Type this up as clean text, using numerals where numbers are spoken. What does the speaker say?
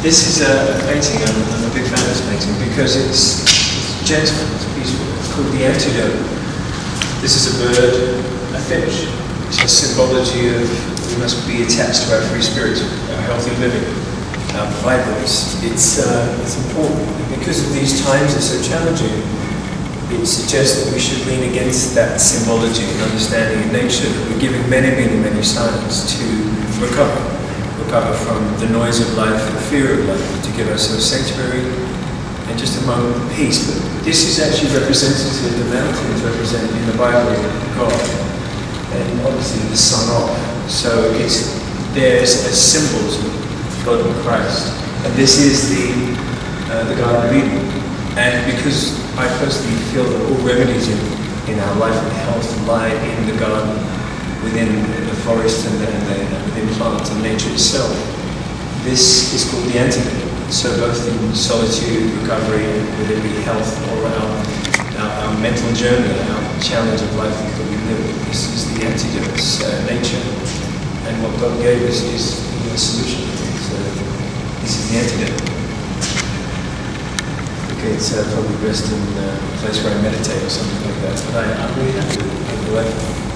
This is a painting. I'm a big fan of this painting because it's gentle, it's peaceful. It's called The Antidote. This is a bird, a finch. It's a symbology of we must be attached to our free spirit, our healthy living, our vibrance. It's important because of these times are so challenging. It suggests that we should lean against that symbology and understanding of nature, that we're giving many signs to recover from the noise of life, the fear of life, to give ourselves sanctuary and just a moment of peace. But this is actually representative, the mountains represent in the Bible God, and obviously the sun off. So it's there's as symbols of God and Christ. And this is the Garden of Eden. And because I personally feel that all remedies in our life and health lie in the garden, within the forest and within plants and nature itself. This is called the antidote. So both in solitude, recovery, whether it be health or our mental journey, our challenge of life that we live, this is the antidote. It's nature, and what God gave us is the solution. So this is the antidote. Okay, it's probably best in a place where I meditate or something like that, but I'm really happy with the life.